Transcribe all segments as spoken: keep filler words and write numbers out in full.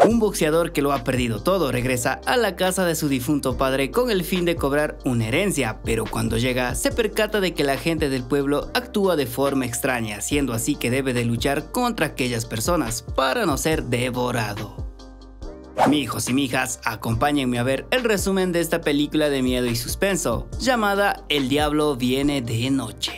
Un boxeador que lo ha perdido todo regresa a la casa de su difunto padre con el fin de cobrar una herencia, pero cuando llega se percata de que la gente del pueblo actúa de forma extraña, siendo así que debe de luchar contra aquellas personas para no ser devorado. Mijos y mijas, acompáñenme a ver el resumen de esta película de miedo y suspenso, llamada El Diablo Viene de Noche.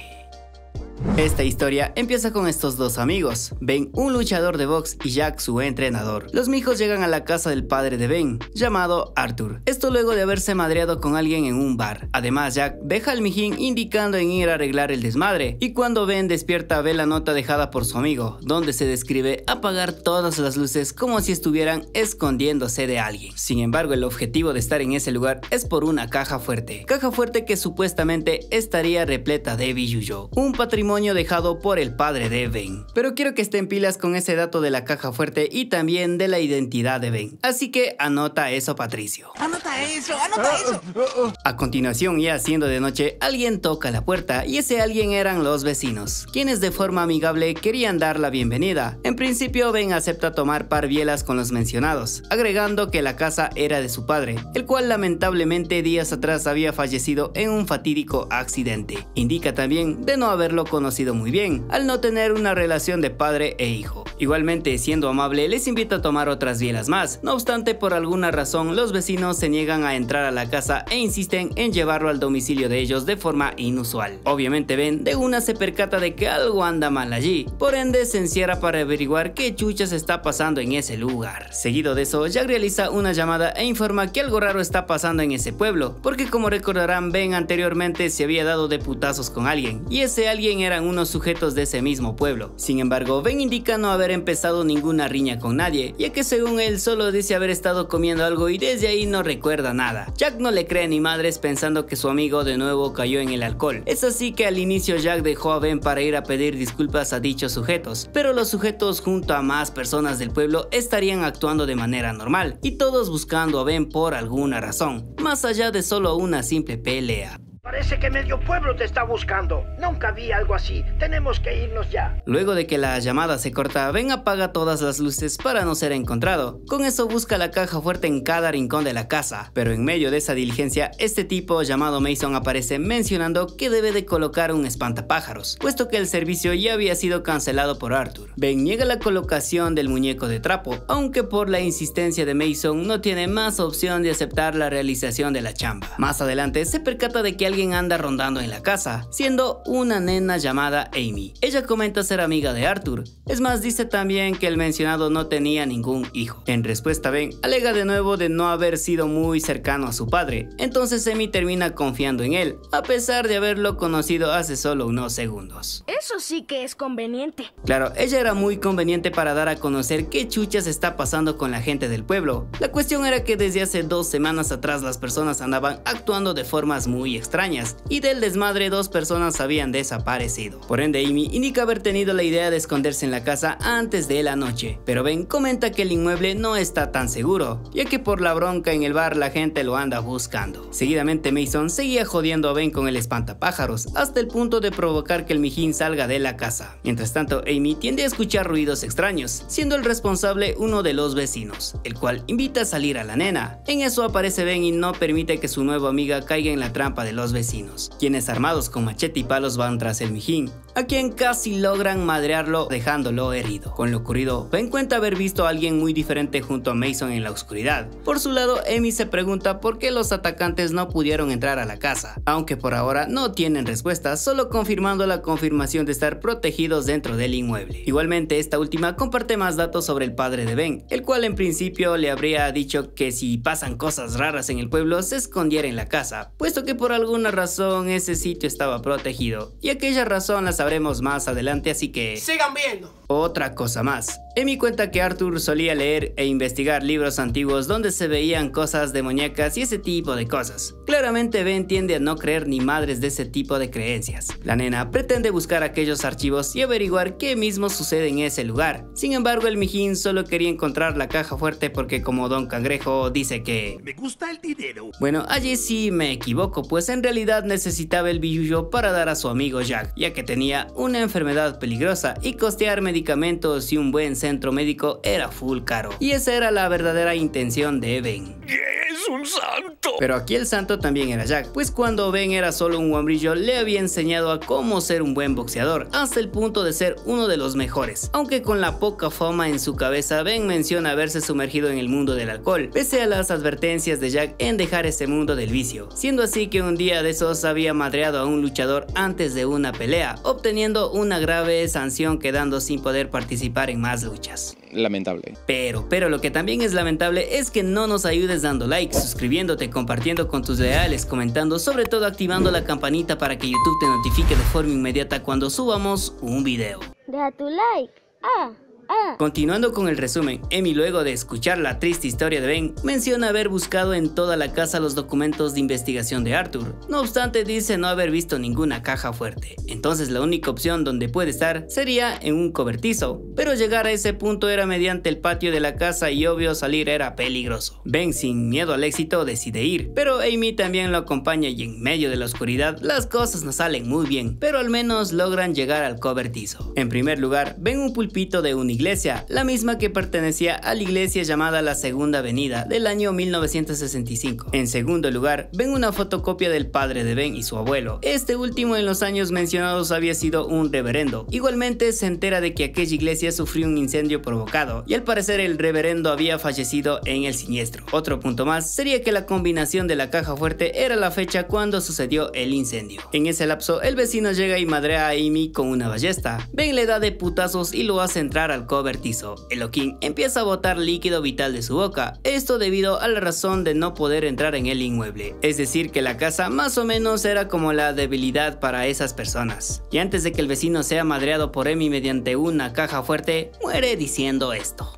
Esta historia empieza con estos dos amigos, Ben, un luchador de box, y Jack, su entrenador. Los mijos llegan a la casa del padre de Ben, llamado Arthur. Esto luego de haberse madreado con alguien en un bar. Además, Jack deja al mijín indicando en ir a arreglar el desmadre, y cuando Ben despierta ve la nota dejada por su amigo, donde se describe apagar todas las luces como si estuvieran escondiéndose de alguien. Sin embargo, el objetivo de estar en ese lugar es por una caja fuerte. Caja fuerte que supuestamente estaría repleta de billuyo, un patrimonio dejado por el padre de Ben. Pero quiero que estén pilas con ese dato de la caja fuerte y también de la identidad de Ben. Así que anota eso, Patricio. Anota eso, anota eso. A continuación, ya siendo de noche, alguien toca la puerta y ese alguien eran los vecinos, quienes de forma amigable querían dar la bienvenida. En principio, Ben acepta tomar par bielas con los mencionados, agregando que la casa era de su padre, el cual lamentablemente días atrás había fallecido en un fatídico accidente. Indica también de no haberlo conocido muy bien, al no tener una relación de padre e hijo. Igualmente, siendo amable, les invita a tomar otras bielas más. No obstante, por alguna razón, los vecinos se niegan a entrar a la casa e insisten en llevarlo al domicilio de ellos de forma inusual. Obviamente, Ben de una se percata de que algo anda mal allí, por ende se encierra para averiguar qué chuchas está pasando en ese lugar. Seguido de eso, Jack realiza una llamada e informa que algo raro está pasando en ese pueblo, porque como recordarán, Ben anteriormente se había dado de putazos con alguien, y ese alguien eran unos sujetos de ese mismo pueblo. Sin embargo, Ben indica no haber empezado ninguna riña con nadie, ya que según él solo dice haber estado comiendo algo y desde ahí no recuerda nada. Jack no le cree ni madres, pensando que su amigo de nuevo cayó en el alcohol. Es así que al inicio Jack dejó a Ben para ir a pedir disculpas a dichos sujetos, pero los sujetos junto a más personas del pueblo estarían actuando de manera normal y todos buscando a Ben por alguna razón, más allá de solo una simple pelea. Parece que medio pueblo te está buscando. Nunca vi algo así. Tenemos que irnos ya. Luego de que la llamada se corta, Ben apaga todas las luces para no ser encontrado. Con eso busca la caja fuerte en cada rincón de la casa. Pero en medio de esa diligencia, este tipo llamado Mason aparece mencionando que debe de colocar un espantapájaros, puesto que el servicio ya había sido cancelado por Arthur. Ben niega la colocación del muñeco de trapo, aunque por la insistencia de Mason no tiene más opción de aceptar la realización de la chamba. Más adelante se percata de que alguien Alguien anda rondando en la casa, siendo una nena llamada Amy. Ella comenta ser amiga de Arthur. Es más, dice también que el mencionado no tenía ningún hijo. En respuesta, Ben alega de nuevo de no haber sido muy cercano a su padre. Entonces Amy termina confiando en él, a pesar de haberlo conocido hace solo unos segundos. Eso sí que es conveniente. Claro, ella era muy conveniente para dar a conocer qué chuchas está pasando con la gente del pueblo. La cuestión era que desde hace dos semanas atrás las personas andaban actuando de formas muy extrañas, y del desmadre dos personas habían desaparecido. Por ende, Amy indica haber tenido la idea de esconderse en la casa antes de la noche, pero Ben comenta que el inmueble no está tan seguro, ya que por la bronca en el bar la gente lo anda buscando. Seguidamente Mason seguía jodiendo a Ben con el espantapájaros, hasta el punto de provocar que el mijín salga de la casa. Mientras tanto, Amy tiende a escuchar ruidos extraños, siendo el responsable uno de los vecinos, el cual invita a salir a la nena. En eso aparece Ben y no permite que su nueva amiga caiga en la trampa de los vecinos, quienes armados con machete y palos van tras el mijín, a quien casi logran madrearlo dejándolo herido. Con lo ocurrido, Ben cuenta haber visto a alguien muy diferente junto a Mason en la oscuridad. Por su lado, Amy se pregunta por qué los atacantes no pudieron entrar a la casa, aunque por ahora no tienen respuesta, solo confirmando la confirmación de estar protegidos dentro del inmueble. Igualmente, esta última comparte más datos sobre el padre de Ben, el cual en principio le habría dicho que si pasan cosas raras en el pueblo se escondiera en la casa, puesto que por alguna razón ese sitio estaba protegido, y aquella razón la sabremos más adelante, así que sigan viendo. Otra cosa más. Amy cuenta que Arthur solía leer e investigar libros antiguos donde se veían cosas demoníacas y ese tipo de cosas. Claramente Ben tiende a no creer ni madres de ese tipo de creencias. La nena pretende buscar aquellos archivos y averiguar qué mismo sucede en ese lugar. Sin embargo, el mijín solo quería encontrar la caja fuerte porque, como Don Cangrejo dice que me gusta el dinero. Bueno, allí sí me equivoco, pues en realidad necesitaba el billuyo para dar a su amigo Jack, ya que tenía una enfermedad peligrosa y costear medicinas medicamentos y un buen centro médico era full caro. Y esa era la verdadera intención de Ben. ¡Es un santo! Pero aquí el santo también era Jack, pues cuando Ben era solo un hombrillo le había enseñado a cómo ser un buen boxeador, hasta el punto de ser uno de los mejores. Aunque con la poca fama en su cabeza, Ben menciona haberse sumergido en el mundo del alcohol, pese a las advertencias de Jack en dejar ese mundo del vicio, siendo así que un día de esos había madreado a un luchador antes de una pelea, obteniendo una grave sanción, quedando sin poder participar en más luchas. Lamentable. Pero, pero lo que también es lamentable es que no nos ayudes dando like, suscribiéndote, compartiendo con tus leales, comentando, sobre todo activando la campanita para que YouTube te notifique de forma inmediata cuando subamos un video. Deja tu like. Ah. Ah. Continuando con el resumen, Amy, luego de escuchar la triste historia de Ben, menciona haber buscado en toda la casa los documentos de investigación de Arthur. No obstante, dice no haber visto ninguna caja fuerte, entonces la única opción donde puede estar sería en un cobertizo, pero llegar a ese punto era mediante el patio de la casa y obvio salir era peligroso. Ben, sin miedo al éxito, decide ir, pero Amy también lo acompaña y en medio de la oscuridad las cosas no salen muy bien, pero al menos logran llegar al cobertizo. En primer lugar, ven un pulpito de un iglesia, la misma que pertenecía a la iglesia llamada la Segunda Avenida del año mil novecientos sesenta y cinco. En segundo lugar, ven una fotocopia del padre de Ben y su abuelo. Este último en los años mencionados había sido un reverendo. Igualmente se entera de que aquella iglesia sufrió un incendio provocado y al parecer el reverendo había fallecido en el siniestro. Otro punto más sería que la combinación de la caja fuerte era la fecha cuando sucedió el incendio. En ese lapso el vecino llega y madrea a Amy con una ballesta. Ben le da de putazos y lo hace entrar al cobertizo. Elohim empieza a botar líquido vital de su boca, esto debido a la razón de no poder entrar en el inmueble, es decir que la casa más o menos era como la debilidad para esas personas. Y antes de que el vecino sea madreado por Amy mediante una caja fuerte, muere diciendo esto.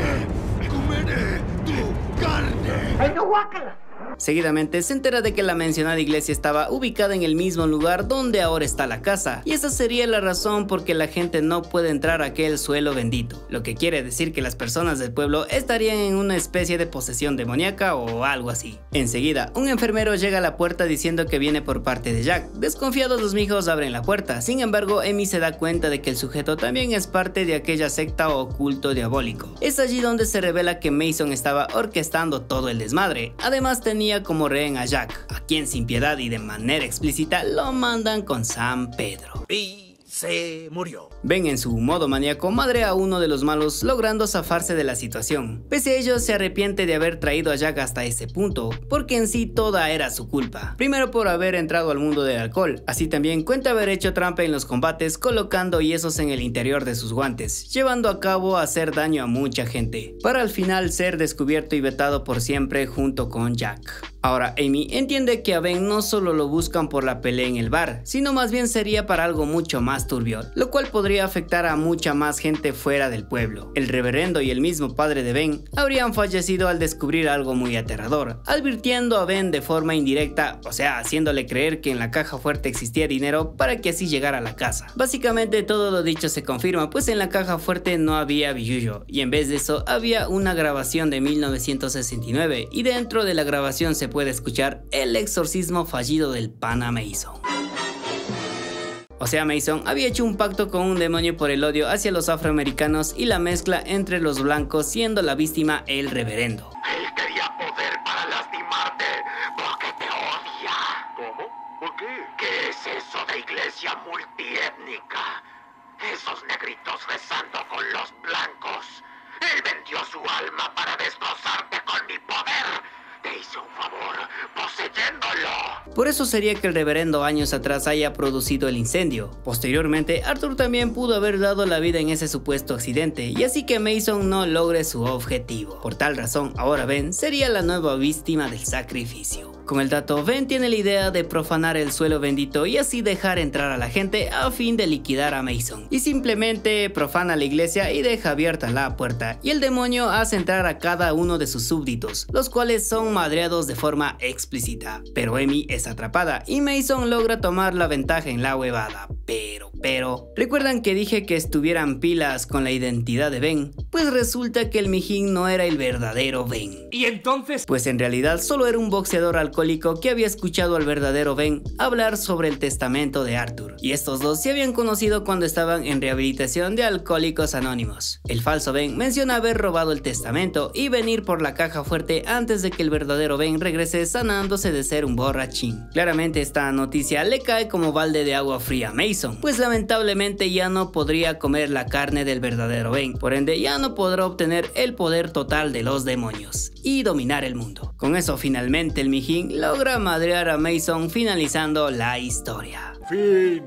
¡Me comeré tu carne! ¡Ay, no, guácala! Seguidamente se entera de que la mencionada iglesia estaba ubicada en el mismo lugar donde ahora está la casa, y esa sería la razón por que la gente no puede entrar a aquel suelo bendito, lo que quiere decir que las personas del pueblo estarían en una especie de posesión demoníaca o algo así. Enseguida, un enfermero llega a la puerta diciendo que viene por parte de Jack. Desconfiados los mijos abren la puerta, sin embargo Amy se da cuenta de que el sujeto también es parte de aquella secta o culto diabólico. Es allí donde se revela que Mason estaba orquestando todo el desmadre, además tenía como rehén a Jack, a quien sin piedad y de manera explícita lo mandan con San Pedro. Y se murió. Ben en su modo maníaco madrea a uno de los malos, logrando zafarse de la situación. Pese a ello se arrepiente de haber traído a Jack hasta ese punto, porque en sí toda era su culpa. Primero por haber entrado al mundo del alcohol, así también cuenta haber hecho trampa en los combates colocando yesos en el interior de sus guantes, llevando a cabo hacer daño a mucha gente, para al final ser descubierto y vetado por siempre junto con Jack. Ahora Amy entiende que a Ben no solo lo buscan por la pelea en el bar, sino más bien sería para algo mucho más turbio, lo cual podría afectar a mucha más gente fuera del pueblo. El reverendo y el mismo padre de Ben habrían fallecido al descubrir algo muy aterrador, advirtiendo a Ben de forma indirecta, o sea, haciéndole creer que en la caja fuerte existía dinero para que así llegara a la casa. Básicamente todo lo dicho se confirma, pues en la caja fuerte no había billullo, y en vez de eso había una grabación de mil novecientos sesenta y nueve, y dentro de la grabación se puede escuchar el exorcismo fallido del pana Mason. O sea, Mason había hecho un pacto con un demonio por el odio hacia los afroamericanos y la mezcla entre los blancos, siendo la víctima el reverendo. Él quería poder para lastimarte porque te odia. ¿Cómo? ¿Por qué? ¿Qué es eso de iglesia multiétnica? Esos negritos rezando con los blancos. Él vendió su alma para destrozarte con mi poder. Te hice un favor poseyéndolo. Por eso sería que el reverendo años atrás haya producido el incendio. Posteriormente, Arthur también pudo haber dado la vida en ese supuesto accidente, y así que Mason no logre su objetivo. Por tal razón, ahora Ben sería la nueva víctima del sacrificio. Con el dato, Ben tiene la idea de profanar el suelo bendito y así dejar entrar a la gente a fin de liquidar a Mason. Y simplemente profana la iglesia y deja abierta la puerta, y el demonio hace entrar a cada uno de sus súbditos, los cuales son madreados de forma explícita. Pero Amy es atrapada y Mason logra tomar la ventaja en la huevada. Pero, pero... ¿Recuerdan que dije que estuvieran pilas con la identidad de Ben? Pues resulta que el mijín no era el verdadero Ben. ¿Y entonces? Pues en realidad solo era un boxeador alcohólico que había escuchado al verdadero Ben hablar sobre el testamento de Arthur. Y estos dos se habían conocido cuando estaban en rehabilitación de Alcohólicos Anónimos. El falso Ben menciona haber robado el testamento y venir por la caja fuerte antes de que el verdadero Ben regrese sanándose de ser un borrachín. Claramente esta noticia le cae como balde de agua fría a Mason, pues lamentablemente ya no podría comer la carne del verdadero Ben, por ende ya no podrá obtener el poder total de los demonios y dominar el mundo. Con eso finalmente el mijín logra madrear a Mason, finalizando la historia. Fin.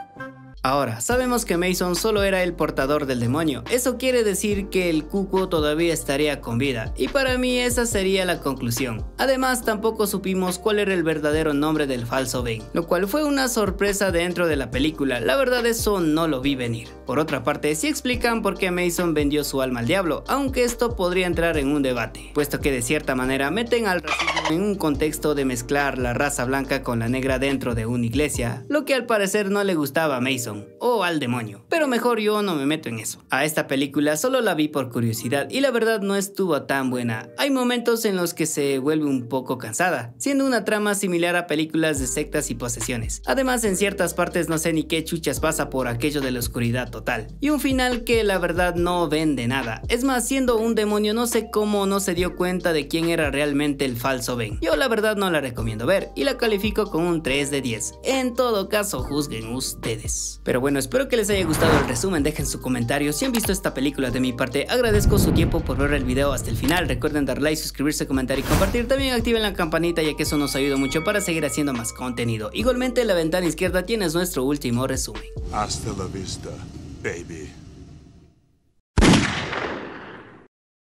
Ahora, sabemos que Mason solo era el portador del demonio, eso quiere decir que el cuco todavía estaría con vida, y para mí esa sería la conclusión. Además, tampoco supimos cuál era el verdadero nombre del falso Ben, lo cual fue una sorpresa dentro de la película, la verdad eso no lo vi venir. Por otra parte, sí explican por qué Mason vendió su alma al diablo, aunque esto podría entrar en un debate, puesto que de cierta manera meten al racismo en un contexto de mezclar la raza blanca con la negra dentro de una iglesia, lo que al parecer no le gustaba a Mason o al demonio, pero mejor yo no me meto en eso. A esta película solo la vi por curiosidad y la verdad no estuvo tan buena. Hay momentos en los que se vuelve un poco cansada, siendo una trama similar a películas de sectas y posesiones. Además, en ciertas partes no sé ni qué chuchas pasa por aquello de la oscuridad total, y un final que la verdad no vende nada. Es más, siendo un demonio no sé cómo no se dio cuenta de quién era realmente el falso Ben. Yo la verdad no la recomiendo ver y la califico con un tres de diez. En todo caso, juzguen ustedes. Pero bueno, espero que les haya gustado el resumen, dejen su comentario si han visto esta película. De mi parte agradezco su tiempo por ver el video hasta el final. Recuerden dar like, suscribirse, comentar y compartir. También activen la campanita ya que eso nos ayuda mucho para seguir haciendo más contenido. Igualmente en la ventana izquierda tienes nuestro último resumen. Hasta la vista, baby.